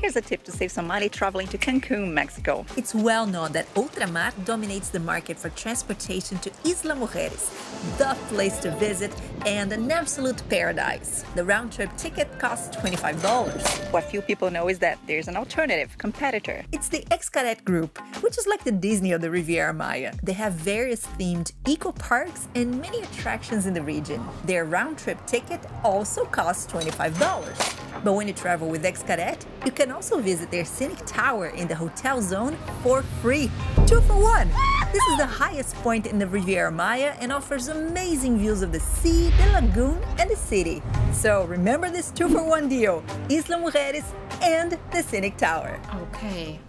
Here's a tip to save some money traveling to Cancun, Mexico. It's well known that Ultramar dominates the market for transportation to Isla Mujeres, the place to visit and an absolute paradise. The round-trip ticket costs $25. What few people know is that there's an alternative competitor. It's the Xcaret group, which is like the Disney of the Riviera Maya. They have various themed eco parks and many attractions in the region. Their round-trip ticket also costs $25. But when you travel with Xcaret, you can also visit their scenic tower in the hotel zone for free. 2 for 1! This is the highest point in the Riviera Maya and offers amazing views of the sea, the lagoon, and the city. So remember this 2 for 1 deal: Isla Mujeres and the scenic tower. Okay.